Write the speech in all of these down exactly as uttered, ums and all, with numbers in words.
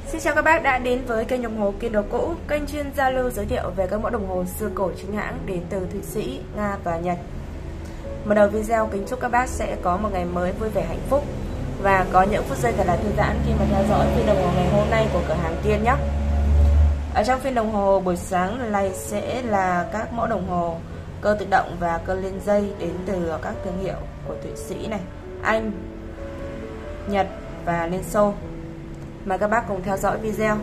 Xin chào các bác đã đến với kênh đồng hồ Kim Đồ Cũ, kênh chuyên giao lưu giới thiệu về các mẫu đồng hồ xưa cổ chính hãng đến từ Thụy Sĩ, Nga và Nhật. Mở đầu video kính chúc các bác sẽ có một ngày mới vui vẻ hạnh phúc và có những phút giây thật là thư giãn khi mà theo dõi phiên đồng hồ ngày hôm nay của cửa hàng Tiên nhé. Ở trong phiên đồng hồ buổi sáng này sẽ là các mẫu đồng hồ cơ tự động và cơ lên dây đến từ các thương hiệu của Thụy Sĩ này, Anh, Nhật và Liên Xô. Mời các bác cùng theo dõi video.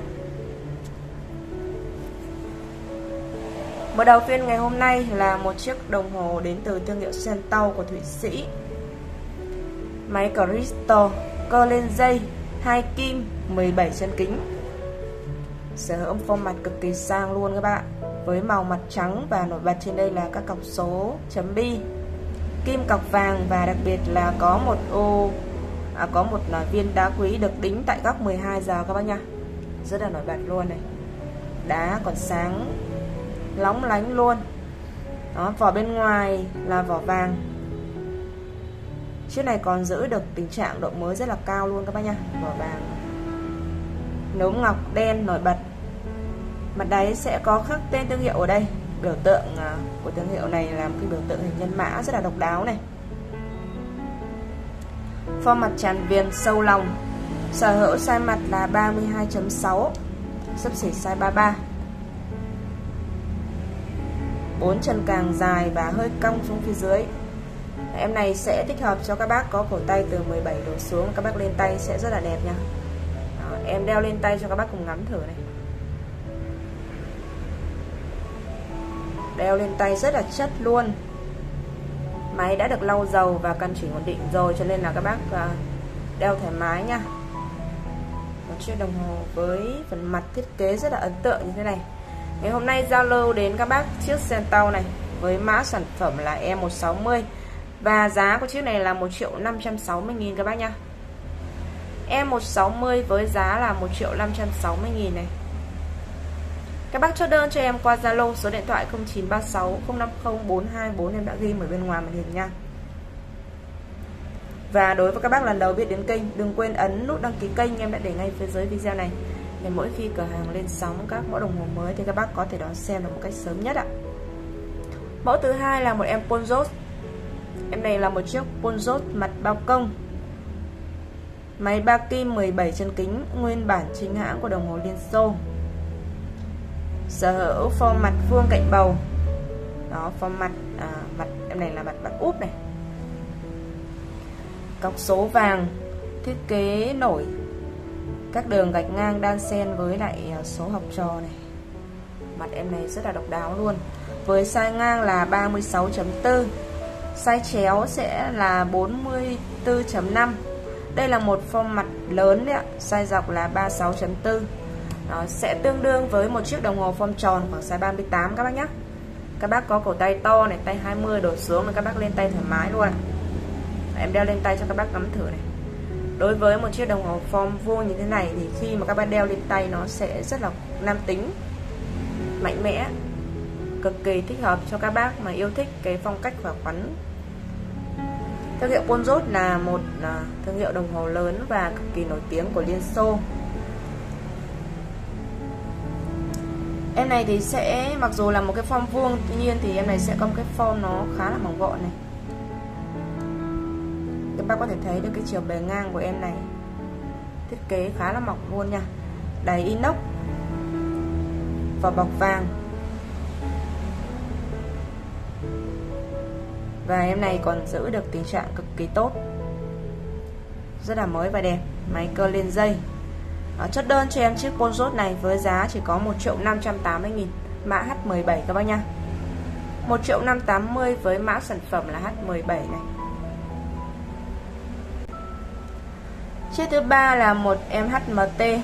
Mở đầu phiên ngày hôm nay là một chiếc đồng hồ đến từ thương hiệu Centaur của Thụy Sĩ. Máy Crystal, cơ lên dây, hai kim, mười bảy chân kính. Sở hữu form mặt cực kỳ sang luôn các bạn. Với màu mặt trắng và nổi bật trên đây là các cọc số chấm bi, kim cọc vàng và đặc biệt là có một ô À, có một viên đá quý được đính tại góc mười hai giờ các bác nha. Rất là nổi bật luôn này. Đá còn sáng lóng lánh luôn. Đó, vỏ bên ngoài là vỏ vàng. Chiếc này còn giữ được tình trạng độ mới rất là cao luôn các bác nha. Vỏ vàng, nấu ngọc đen nổi bật. Mặt đáy sẽ có khắc tên thương hiệu ở đây. Biểu tượng của thương hiệu này là một cái biểu tượng hình nhân mã rất là độc đáo này. Form mặt tràn viền sâu lòng. Sở hữu size mặt là ba mươi hai chấm sáu, xấp xỉ size ba mươi ba. Bốn chân càng dài và hơi cong xuống phía dưới. Em này sẽ thích hợp cho các bác có cổ tay từ mười bảy độ xuống, các bác lên tay sẽ rất là đẹp nha. Đó, em đeo lên tay cho các bác cùng ngắm thử này. Đeo lên tay rất là chất luôn. Máy đã được lau dầu và căn chỉnh ổn định rồi, cho nên là các bác đeo thoải mái nha. Một chiếc đồng hồ với phần mặt thiết kế rất là ấn tượng như thế này. Ngày hôm nay giao lưu đến các bác chiếc Centaur này với mã sản phẩm là E một sáu mươi và giá của chiếc này là một triệu năm trăm sáu mươi nghìn các bác nha. E một sáu mươi với giá là một triệu năm trăm sáu mươi nghìn này. Các bác chốt đơn cho em qua Zalo số điện thoại không chín ba sáu không năm không bốn hai bốn, em đã ghi ở bên ngoài màn hình nha. Và đối với các bác lần đầu biết đến kênh, đừng quên ấn nút đăng ký kênh, em đã để ngay phía dưới video này. Để mỗi khi cửa hàng lên sóng các mẫu đồng hồ mới thì các bác có thể đón xem được một cách sớm nhất ạ. Mẫu thứ hai là một em Ponzot. Em này là một chiếc Ponzot mặt bao công. Máy ba kim, mười bảy chân kính, nguyên bản chính hãng của đồng hồ Liên Xô. Sở hữu form mặt vuông cạnh bầu. Đó, form mặt à, mặt em này là mặt mặt úp này. Cọc số vàng, thiết kế nổi các đường gạch ngang đan xen với lại số học trò này. Mặt em này rất là độc đáo luôn. Với size ngang là ba mươi sáu chấm bốn, size chéo sẽ là bốn mươi tư chấm năm. Đây là một form mặt lớn đấy ạ. Size dọc là ba mươi sáu chấm bốn. Nó sẽ tương đương với một chiếc đồng hồ form tròn khoảng size ba mươi tám các bác nhé. Các bác có cổ tay to này, tay hai mươi đổ xuống thì các bác lên tay thoải mái luôn. Em đeo lên tay cho các bác ngắm thử này. Đối với một chiếc đồng hồ form vuông như thế này thì khi mà các bác đeo lên tay nó sẽ rất là nam tính, mạnh mẽ, cực kỳ thích hợp cho các bác mà yêu thích cái phong cách và khoắn. Thương hiệu Ponzot là một thương hiệu đồng hồ lớn và cực kỳ nổi tiếng của Liên Xô. Em này thì sẽ mặc dù là một cái form vuông, tuy nhiên thì em này sẽ có một cái form nó khá là mỏng gọn này. Các bác có thể thấy được cái chiều bề ngang của em này, thiết kế khá là mỏng luôn nha. Đáy inox, vỏ bọc vàng. Và em này còn giữ được tình trạng cực kỳ tốt, rất là mới và đẹp. Máy cơ lên dây. Đó, chốt đơn cho em chiếc Ponzot này với giá chỉ có một triệu năm trăm tám mươi nghìn, mã H mười bảy các bác nha. một triệu năm trăm tám mươi với mã sản phẩm là H mười bảy này. Chiếc thứ ba là một em hát em tê,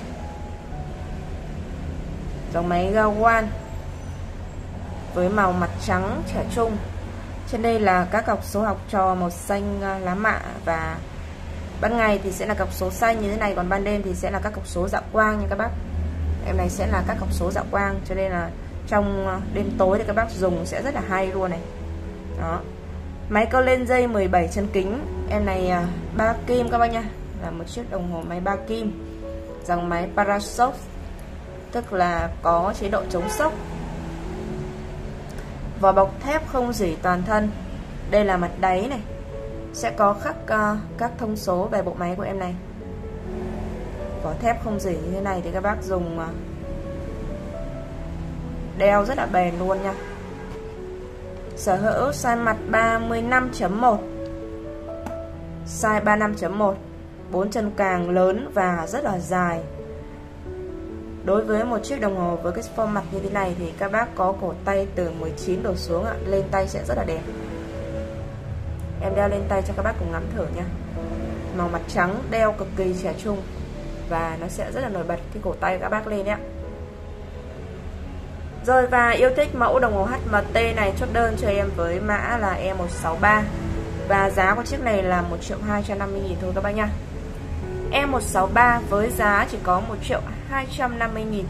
dòng máy Gawan với màu mặt trắng trẻ trung. Trên đây là các cọc số học trò màu xanh lá mạ, và ban ngày thì sẽ là cọc số xanh như thế này, còn ban đêm thì sẽ là các cọc số dạ quang nha các bác. Em này sẽ là các cọc số dạ quang, cho nên là trong đêm tối thì các bác dùng sẽ rất là hay luôn này. Đó. Máy cơ lên dây mười bảy chân kính. Em này ba kim các bác nha, là một chiếc đồng hồ máy ba kim. dòng máy Parashock, tức là có chế độ chống sốc. Vỏ bọc thép không rỉ toàn thân. Đây là mặt đáy này, sẽ có khắc uh, các thông số về bộ máy của em này. Vỏ thép không rỉ như thế này thì các bác dùng uh, đeo rất là bền luôn nha. Sở hữu size mặt ba mươi lăm chấm một, size ba mươi lăm chấm một, bốn chân càng lớn và rất là dài. Đối với một chiếc đồng hồ với cái form mặt như thế này thì các bác có cổ tay từ mười chín đổ xuống ạ, lên tay sẽ rất là đẹp. Em đeo lên tay cho các bác cùng ngắm thử nha. Màu mặt trắng, đeo cực kỳ trẻ trung và nó sẽ rất là nổi bật cái cổ tay các bác lên đấy ạ. Rồi, và yêu thích mẫu đồng hồ hát em tê này, chốt đơn cho em với mã là E một sáu ba và giá của chiếc này là một triệu hai trăm năm mươi nghìn thôi các bác nha. E một sáu ba với giá chỉ có một triệu hai trăm năm mươi nghìn.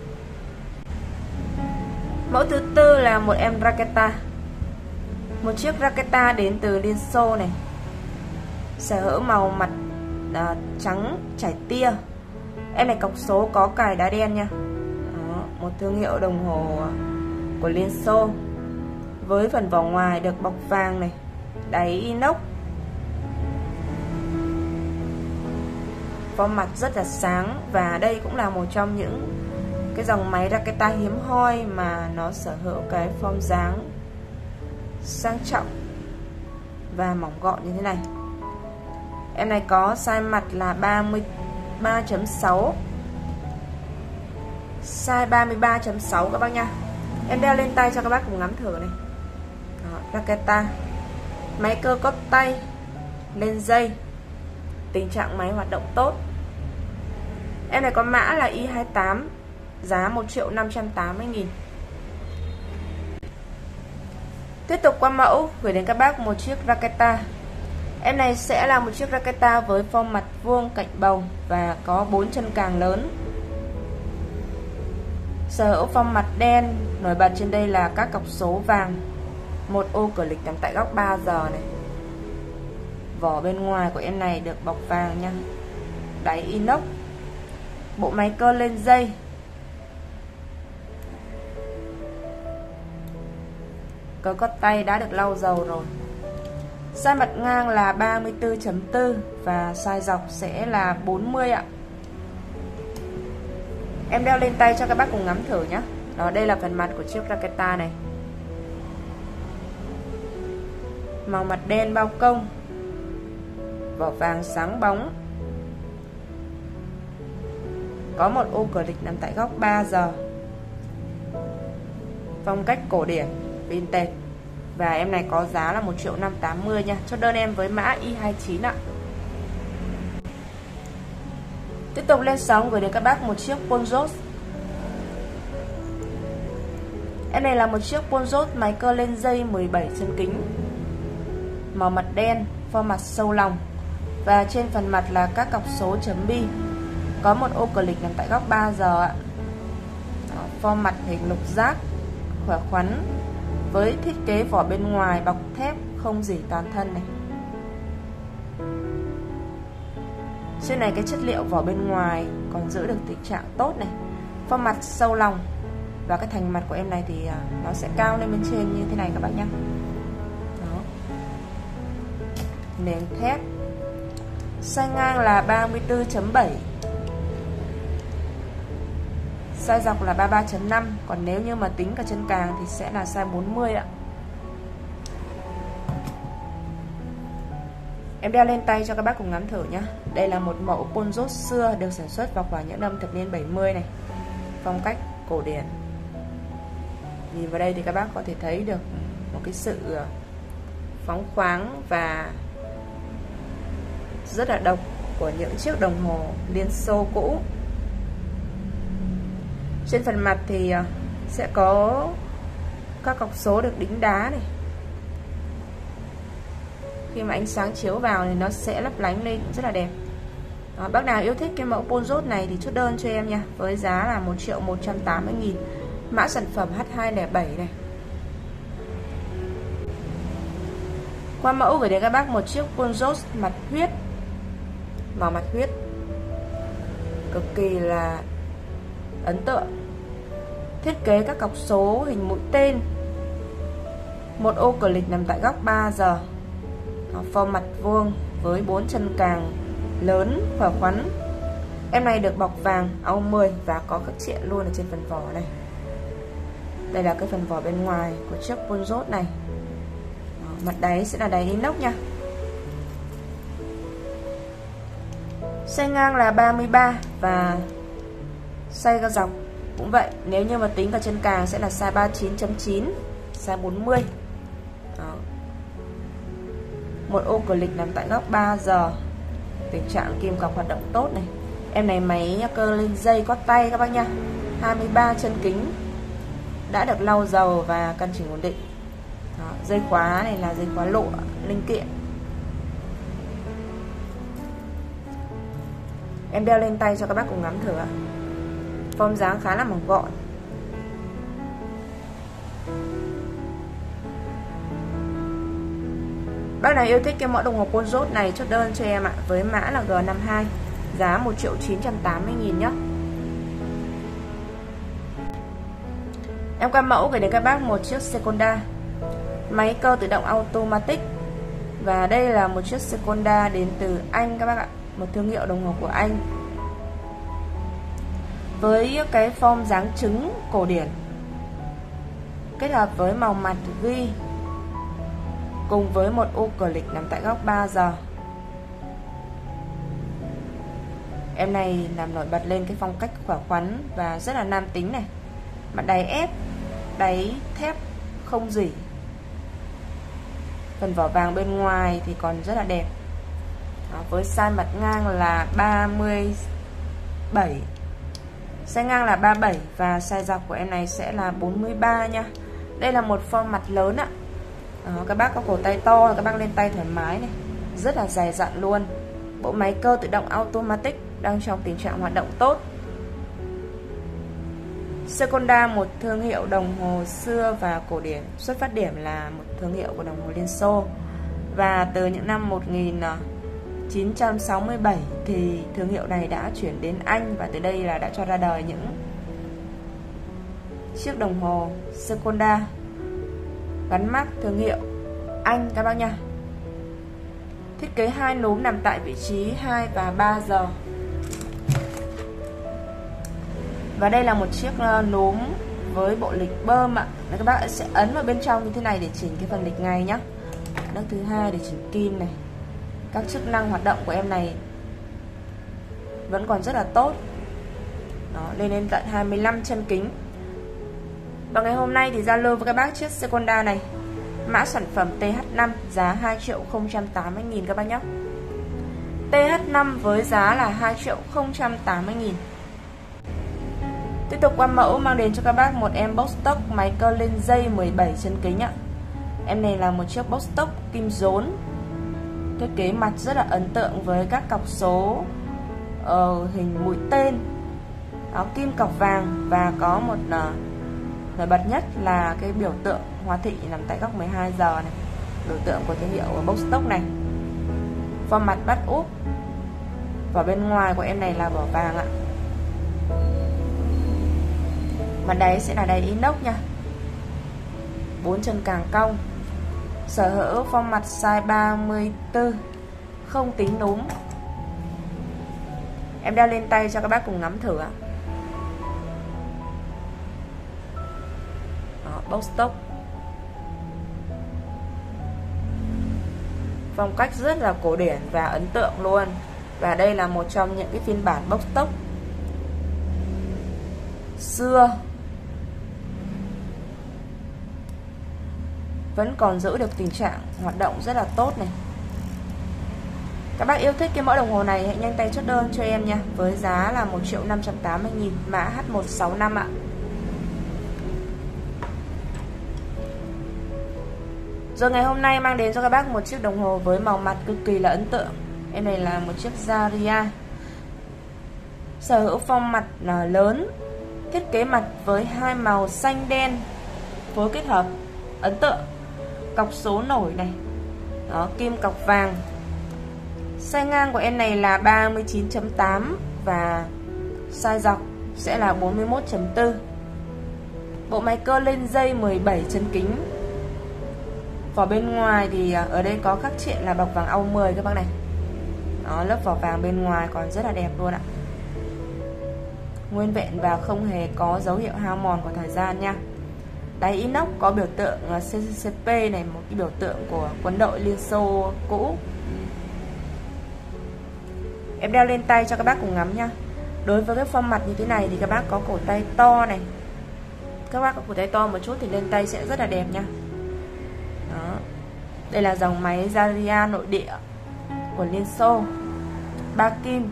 Mẫu thứ tư là một em Raketa. Một chiếc Raketa đến từ Liên Xô này. Sở hữu màu mặt à, trắng trải tia. Em này cọc số có cài đá đen nha. Đó, một thương hiệu đồng hồ của Liên Xô. Với phần vỏ ngoài được bọc vàng này, đáy inox. Form mặt rất là sáng và đây cũng là một trong những cái dòng máy Raketa hiếm hoi mà nó sở hữu cái form dáng sang trọng và mỏng gọn như thế này. Em này có size mặt là ba mươi ba chấm sáu, size ba mươi ba chấm sáu các bác nha. Em đeo lên tay cho các bác cùng ngắm thử này. Đó, Raketa. Máy cơ cốc tay, lên dây, tình trạng máy hoạt động tốt. Em này có mã là I hai tám, giá một triệu năm trăm tám mươi nghìn. Tiếp tục qua mẫu gửi đến các bác một chiếc Raketa. Em này sẽ là một chiếc Raketa với form mặt vuông cạnh bầu và có bốn chân càng lớn. Sở hữu form mặt đen, nổi bật trên đây là các cọc số vàng, một ô cửa lịch nằm tại góc ba giờ này. Vỏ bên ngoài của em này được bọc vàng nha, đáy inox, bộ máy cơ lên dây. Cơ cốt tay đã được lau dầu rồi. Size mặt ngang là ba mươi tư chấm bốn và size dọc sẽ là bốn mươi ạ. Em đeo lên tay cho các bác cùng ngắm thử nhé. Đó, đây là phần mặt của chiếc Raketa này. Màu mặt đen bao công, vỏ vàng sáng bóng, có một ô cửa lịch nằm tại góc ba giờ. Phong cách cổ điển vintage và em này có giá là một triệu năm trăm tám mươi nha. Chốt đơn em với mã I hai chín ạ. Tiếp tục lên sóng gửi đến các bác một chiếc Ponzos. Em này là một chiếc Ponzos máy cơ lên dây mười bảy chân kính, màu mặt đen, form mặt sâu lòng và trên phần mặt là các cọc số chấm bi, có một ô cửa lịch nằm tại góc ba giờ ạ. Đó, form mặt hình lục giác, khỏe khoắn với thiết kế vỏ bên ngoài bọc thép không rỉ toàn thân này. Trên này cái chất liệu vỏ bên ngoài còn giữ được tình trạng tốt này. Form mặt sâu lòng và cái thành mặt của em này thì nó sẽ cao lên bên trên như thế này các bạn nhé. Đó, nền thép. Size ngang là ba mươi tư chấm bảy, size dọc là ba mươi ba chấm năm, còn nếu như mà tính cả chân càng thì sẽ là size bốn mươi ạ. Em đeo lên tay cho các bác cùng ngắm thử nhé. Đây là một mẫu Ponzos xưa được sản xuất vào khoảng những năm thập niên bảy mươi này. Phong cách cổ điển. Nhìn vào đây thì các bác có thể thấy được một cái sự phóng khoáng và rất là độc của những chiếc đồng hồ Liên Xô cũ. Trên phần mặt thì sẽ có các cọc số được đính đá này. Khi mà ánh sáng chiếu vào thì nó sẽ lấp lánh lên rất là đẹp. Đó, bác nào yêu thích cái mẫu Ponzos này thì chốt đơn cho em nha, với giá là một triệu một trăm tám mươi nghìn. Mã sản phẩm H hai không bảy này. Qua mẫu gửi đến các bác một chiếc Ponzos mặt huyết, màu mặt huyết, cực kỳ là ấn tượng. Thiết kế các cọc số hình mũi tên, một ô cờ lịch nằm tại góc ba giờ, form mặt vuông với bốn chân càng lớn khỏe khoắn. Em này được bọc vàng âu mười và có khắc triện luôn ở trên phần vỏ này. Đây là cái phần vỏ bên ngoài của chiếc Ponzot này. Đó, mặt đáy sẽ là đáy inox nha. Size ngang là ba mươi ba và size dọc cũng vậy. Nếu như mà tính cả chân càng sẽ là size ba mươi chín chấm chín, size bốn mươi. Đó. Một ô cửa lịch nằm tại góc ba giờ. Tình trạng kim cọc hoạt động tốt này. Em này máy cơ lên dây có tay các bác nha. hai mươi ba chân kính, đã được lau dầu và căn chỉnh ổn định. Đó, dây khóa này là dây khóa lụa linh kiện. Em đeo lên tay cho các bác cùng ngắm thử ạ. Form dáng khá là mỏng gọn. Bác nào yêu thích cái mẫu đồng hồ Ponzot này chốt đơn cho em ạ, với mã là G năm mươi hai, giá một triệu chín trăm tám mươi nghìn nhé. Em qua mẫu gửi đến các bác một chiếc Seconda, máy cơ tự động automatic. Và đây là một chiếc Seconda đến từ Anh các bác ạ, một thương hiệu đồng hồ của Anh. Với cái form dáng trứng cổ điển kết hợp với màu mặt ghi cùng với một ô cửa lịch nằm tại góc ba giờ. Em này làm nổi bật lên cái phong cách khỏe khoắn và rất là nam tính này. Mặt đáy ép, đáy thép không rỉ. Phần vỏ vàng bên ngoài thì còn rất là đẹp. Đó, với size mặt ngang là ba mươi bảy, size ngang là ba mươi bảy và size dọc của em này sẽ là bốn mươi ba nha. Đây là một form mặt lớn ạ. Đó, các bác có cổ tay to, các bác lên tay thoải mái này, rất là dày dặn luôn. Bộ máy cơ tự động automatic đang trong tình trạng hoạt động tốt. Seconda, một thương hiệu đồng hồ xưa và cổ điển, xuất phát điểm là một thương hiệu của đồng hồ Liên Xô. Và từ những năm một nghìn chín trăm sáu mươi bảy thì thương hiệu này đã chuyển đến Anh, và từ đây là đã cho ra đời những chiếc đồng hồ Seconda gắn mác thương hiệu Anh các bác nha. Thiết kế hai núm nằm tại vị trí hai và ba giờ. Và đây là một chiếc núm với bộ lịch bơm ạ. Các bác sẽ ấn vào bên trong như thế này để chỉnh cái phần lịch ngày nhé. Nấc thứ hai để chỉnh kim này. Các chức năng hoạt động của em này vẫn còn rất là tốt. Đó, lên đến tận hai mươi lăm chân kính. Và ngày hôm nay thì giao lưu với các bác chiếc Seconda này. Mã sản phẩm T H năm, giá hai triệu không trăm tám mươi nghìn các bác nhé. T H năm với giá là hai triệu không trăm tám mươi nghìn. Tiếp tục qua mẫu mang đến cho các bác một em box stock máy cơ lên dây mười bảy chân kính ạ. Em này là một chiếc box stock kim rốn. Thiết kế mặt rất là ấn tượng với các cọc số uh, hình mũi tên. Đó, kim cọc vàng và có một uh, nổi bật nhất là cái biểu tượng hoa thị nằm tại góc mười hai giờ này, biểu tượng của thương hiệu box stock này. Form mặt bắt úp. Vỏ bên ngoài của em này là vỏ vàng ạ. Mặt đáy sẽ là đáy inox nha. Bốn chân càng cong. Sở hữu form mặt size ba mươi tư, không tính núm. Em đeo lên tay cho các bác cùng ngắm thử ạ. Đó, box stock. Phong cách rất là cổ điển và ấn tượng luôn. Và đây là một trong những cái phiên bản box stock xưa, vẫn còn giữ được tình trạng hoạt động rất là tốt này. Các bác yêu thích cái mẫu đồng hồ này hãy nhanh tay chốt đơn cho em nha, với giá là một triệu năm trăm tám mươi nghìn, mã H một sáu năm ạ. Rồi ngày hôm nay mang đến cho các bác một chiếc đồng hồ với màu mặt cực kỳ là ấn tượng. Em này là một chiếc Zaria, sở hữu form mặt lớn, thiết kế mặt với hai màu xanh đen phối kết hợp ấn tượng. Cọc số nổi này. Đó, kim cọc vàng. Size ngang của em này là ba mươi chín chấm tám và size dọc sẽ là bốn mươi mốt chấm bốn. Bộ máy cơ lên dây mười bảy chân kính. Vỏ bên ngoài thì ở đây có khắc triện là bọc vàng au mười các bác này. Đó, lớp vỏ vàng bên ngoài còn rất là đẹp luôn ạ. Nguyên vẹn và không hề có dấu hiệu hao mòn của thời gian nha. Đáy inox có biểu tượng xê xê pê này, một cái biểu tượng của quân đội Liên Xô cũ. Em đeo lên tay cho các bác cùng ngắm nha. Đối với cái form mặt như thế này thì các bác có cổ tay to này. Các bác có cổ tay to một chút thì lên tay sẽ rất là đẹp nha. Đó. Đây là dòng máy Zarya nội địa của Liên Xô, ba kim,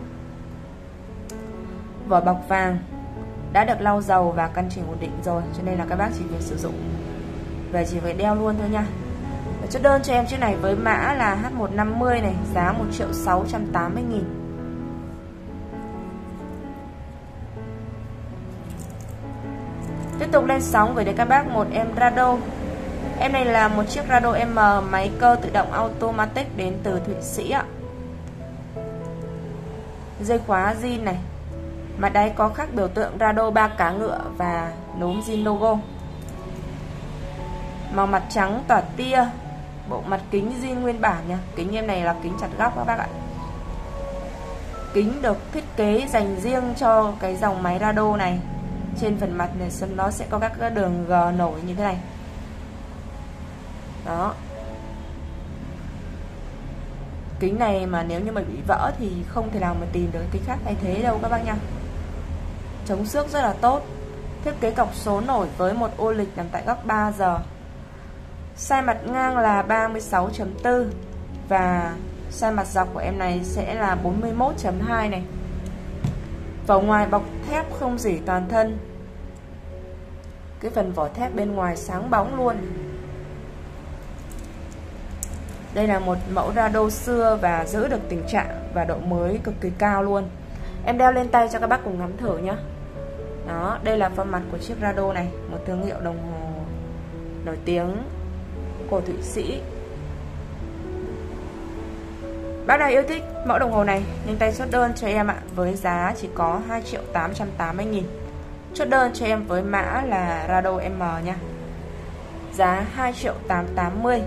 vỏ bọc vàng, đã được lau dầu và căn chỉnh ổn định rồi, cho nên là các bác chỉ việc sử dụng và chỉ phải đeo luôn thôi nha. Và chốt đơn cho em chiếc này với mã là H một năm mươi này, giá một triệu sáu trăm tám mươi nghìn. Tiếp tục lên sóng gửi đến các bác một em Rado. Em này là một chiếc Rado M máy cơ tự động automatic đến từ Thụy Sĩ ạ. Dây khóa zin này, mặt đáy có khắc biểu tượng Rado ba cá ngựa và núm zin logo. Màu mặt trắng tỏa tia, bộ mặt kính zin nguyên bản nha. Kính em này là kính chặt góc các bác ạ. Kính được thiết kế dành riêng cho cái dòng máy Rado này. Trên phần mặt này nó sẽ có các đường gờ nổi như thế này. Đó. Kính này mà nếu như mà bị vỡ thì không thể nào mà tìm được kính khác thay thế đâu các bác nha. Chống xước rất là tốt. Thiết kế cọc số nổi với một ô lịch nằm tại góc ba giờ. Size mặt ngang là ba mươi sáu chấm bốn và size mặt dọc của em này sẽ là bốn mươi mốt chấm hai này. Vỏ ngoài bọc thép không rỉ toàn thân. Cái phần vỏ thép bên ngoài sáng bóng luôn. Đây là một mẫu Rado xưa và giữ được tình trạng và độ mới cực kỳ cao luôn. Em đeo lên tay cho các bác cùng ngắm thử nhé. Đó, đây là form mặt của chiếc Rado này, một thương hiệu đồng hồ nổi tiếng của Thụy Sĩ. Bác nào yêu thích mẫu đồng hồ này, nhanh tay chốt đơn cho em ạ, với giá chỉ có hai triệu tám trăm tám mươi nghìn. Chốt đơn cho em với mã là Rado M nha. Giá hai triệu tám trăm tám mươi.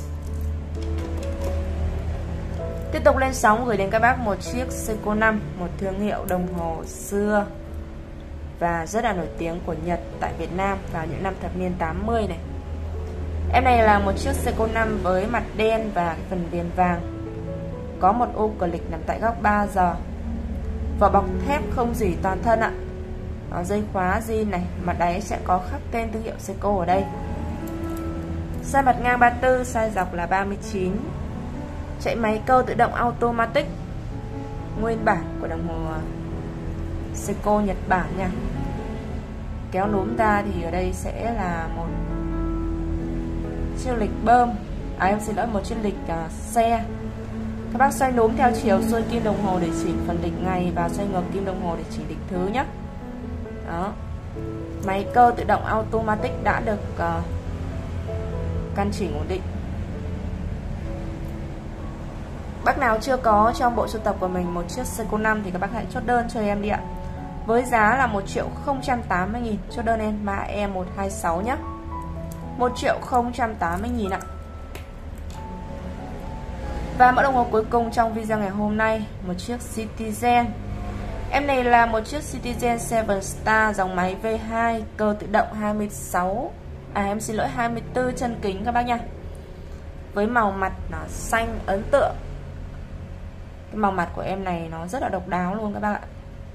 Tiếp tục lên sóng gửi đến các bác một chiếc Seiko năm, một thương hiệu đồng hồ xưa và rất là nổi tiếng của Nhật tại Việt Nam vào những năm thập niên tám mươi này. Em này là một chiếc Seiko năm với mặt đen và phần viền vàng. Có một ô click nằm tại góc ba giờ. Vỏ bọc thép không rỉ toàn thân ạ. Đó, dây khóa zin này, mặt đáy sẽ có khắc tên thương hiệu Seiko ở đây. Size mặt ngang ba mươi tư, size dọc là ba mươi chín. Chạy máy cơ tự động automatic nguyên bản của đồng hồ Seiko Nhật Bản nha. Kéo núm ra thì ở đây sẽ là một chiếc lịch bơm, à em xin lỗi, một chiếc lịch uh, xe. Các bác xoay núm theo chiều xuôi kim đồng hồ để chỉnh phần lịch ngày và xoay ngược kim đồng hồ để chỉnh lịch thứ nhé. Đó. Máy cơ tự động automatic đã được uh, căn chỉnh ổn định. Bác nào chưa có trong bộ sưu tập của mình một chiếc Seiko năm thì các bác hãy chốt đơn cho em đi ạ. Với giá là một triệu không trăm tám mươi nghìn. Chốt đơn em mã E một hai sáu nhé. một triệu không trăm tám mươi nghìn ạ. Và mẫu đồng hồ cuối cùng trong video ngày hôm nay, một chiếc Citizen. Em này là một chiếc Citizen bảy Star dòng máy V hai, cơ tự động hai mươi sáu, à em xin lỗi hai mươi tư chân kính các bác nha. Với màu mặt nó xanh ấn tượng. Cái màu mặt của em này nó rất là độc đáo luôn các bác ạ.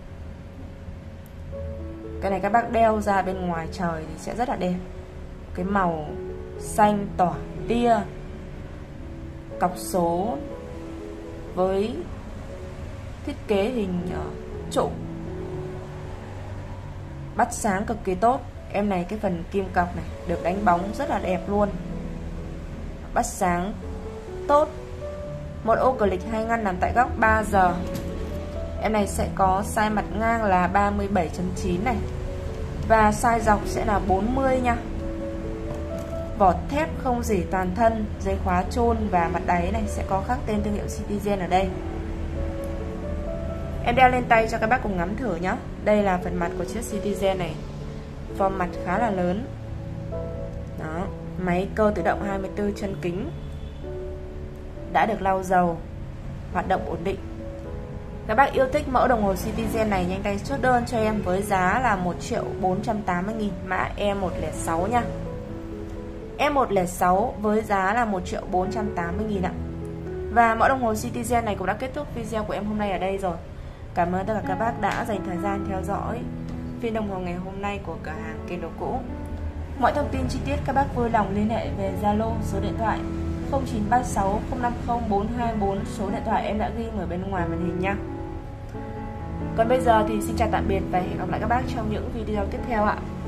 Cái này các bác đeo ra bên ngoài trời thì sẽ rất là đẹp. Cái màu xanh tỏa tia, cọc số với thiết kế hình trụ, bắt sáng cực kỳ tốt. Em này cái phần kim cọc này được đánh bóng rất là đẹp luôn, bắt sáng tốt. Một ô click hai ngăn nằm tại góc ba giờ. Em này sẽ có size mặt ngang là ba mươi bảy chấm chín này và size dọc sẽ là bốn mươi nha. Vỏ thép không rỉ toàn thân, dây khóa chôn và mặt đáy này sẽ có khắc tên thương hiệu Citizen ở đây. Em đeo lên tay cho các bác cùng ngắm thử nhé. Đây là phần mặt của chiếc Citizen này. Form mặt khá là lớn. Đó, máy cơ tự động hai mươi tư chân kính, đã được lau dầu, hoạt động ổn định. Các bác yêu thích mẫu đồng hồ Citizen này nhanh tay chốt đơn cho em với giá là một triệu bốn trăm tám mươi nghìn, mã E một không sáu nha. E một không sáu với giá là một triệu bốn trăm tám mươi nghìn ạ. Và mẫu đồng hồ Citizen này cũng đã kết thúc video của em hôm nay ở đây rồi. Cảm ơn tất cả các bác đã dành thời gian theo dõi phiên đồng hồ ngày hôm nay của cửa hàng Kền Đồ Cũ. Mọi thông tin chi tiết các bác vui lòng liên hệ về Zalo số điện thoại không chín ba sáu không năm không bốn hai bốn, số điện thoại em đã ghi ở bên ngoài màn hình nha. Còn bây giờ thì xin chào tạm biệt và hẹn gặp lại các bác trong những video tiếp theo ạ.